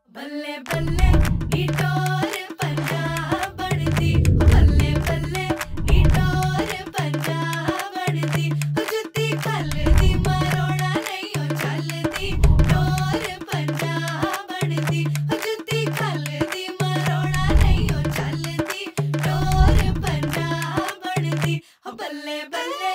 बल्ले बल्ले निटोर पंजाब बढ़ती, बल्ले बल्ले निटोर पंजाब बढ़ती, जुत्ती खलदी मरोड़ा नहीं हो चलती, टोर पंजाब बढ़ती, जुत्ती खलदी मरोड़ा नहीं हो चलती, टोर पंजाब बढ़ती, बल्ले बल्ले।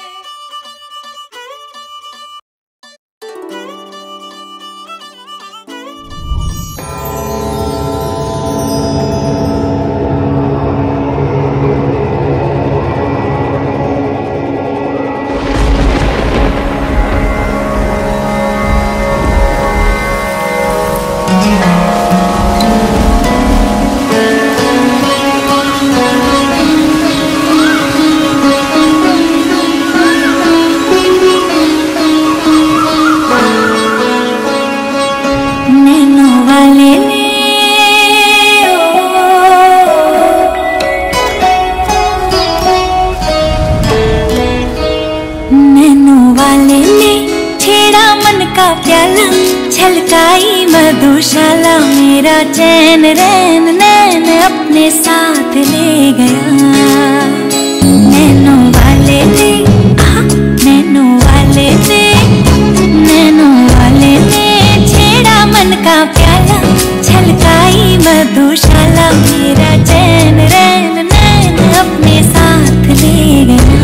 छलकाई मधुशाला मेरा चैन रैन नैन अपने साथ ले गया। नैनो वाले ने नैनो वाले ने नैनो वाले ने छेड़ा मन का प्याला, छलकाई मधुशाला मेरा चैन रैन नैन अपने साथ ले गया।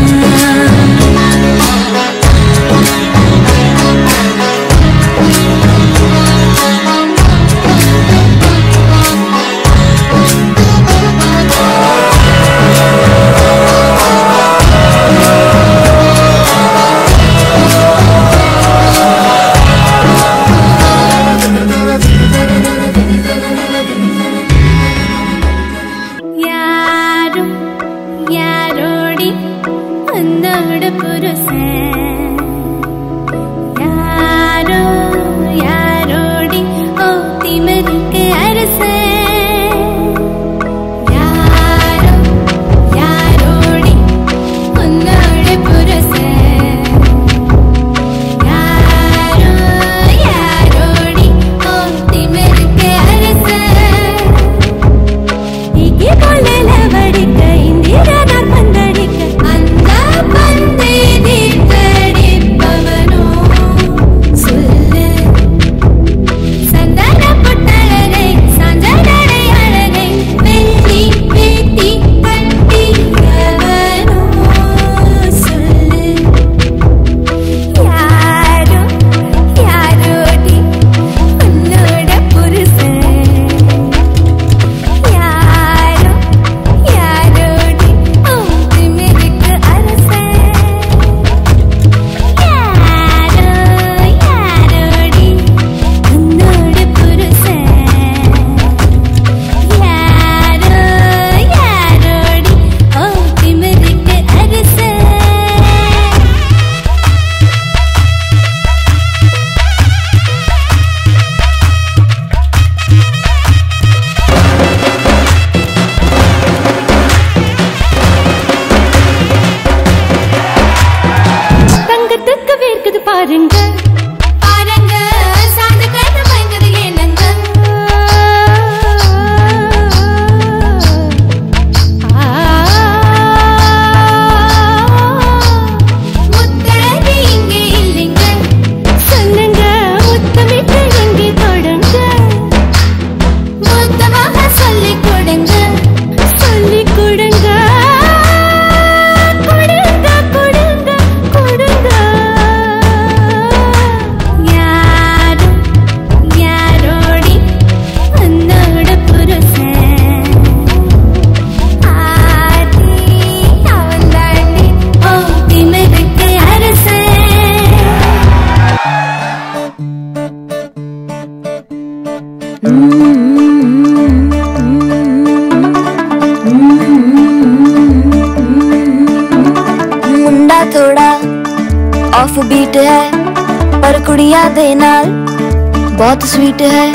ऑफ बीट है पर कुड़ियां दे नाल बहुत स्वीट है।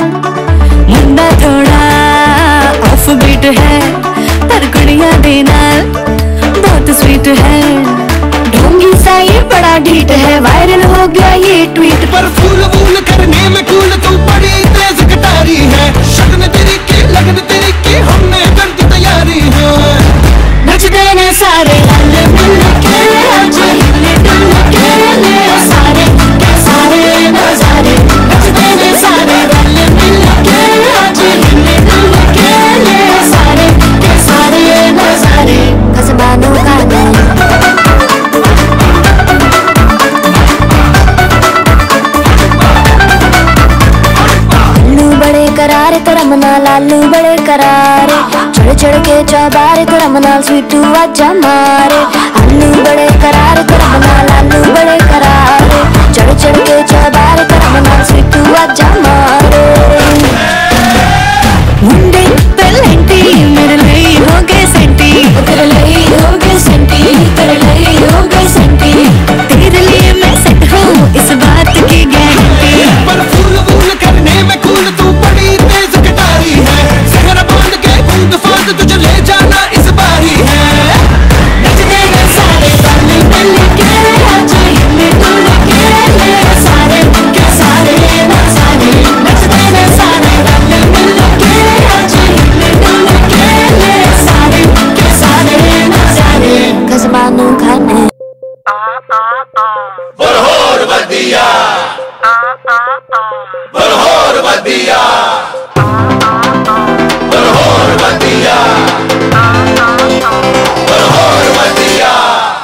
मुंडा थोड़ा ऑफ बीट है पर कुड़ियां दे नाल बहुत स्वीट है। ढोंगी सा ये बड़ा ढीठ है, वायरल हो गया ये ट्वीट पर फूल वूल करने में कूल तू बड़ी तेज कटारी है। सारे हल मिल के आज हिल डुल के ले सारे के सारे नजारे नचते ने सारे हल मिल के आज हिल डुल के ले सारे के सारे नजारे कसबानों का नाम लालू बड़े करारे तेरा मना लालू बड़े करारे चढ़ चढ़ के चौबारे तेरा मना स्वीटू आजा मारे आलू बड़े करारे तेरा मना लालू बड़े करारे चढ़ चढ़ के चौबारे तेरा मना स्वीटू आजा मारे मुंडे पेलेंटी मेरे लिए हो गए सेंटी तेरे लिए हो गए सेंटी तेरे लिए हो गए सेंटी तेरे लिए मैं सेट हूँ इस बात की गारंटी पर फूल फूल करने में कूल तू बड़ी तेज कटारी है शहर बांध के कूद फांद तुझे ले जाना इस बारी है नचते हैं सारे बल मिल के आज हिल डुल के ले सारे के सारे नजारे नचते हैं सारे बल मिल के आज हिल डुल के ले सारे के सारे नजारे कसबानों का नाम बरहोर बदिया बरहोर बदिया बरहोर बदिया बरहोर बदिया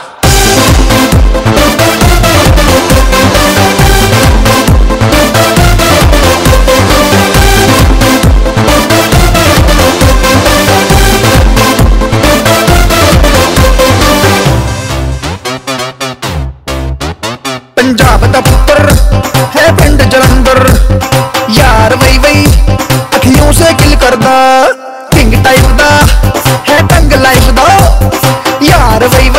पंजाब दा पुत्र है पिंड जलंधर यार वही वही अखियों से किल करदा किंग टाइप दा है टंग लाइफ दा यार वही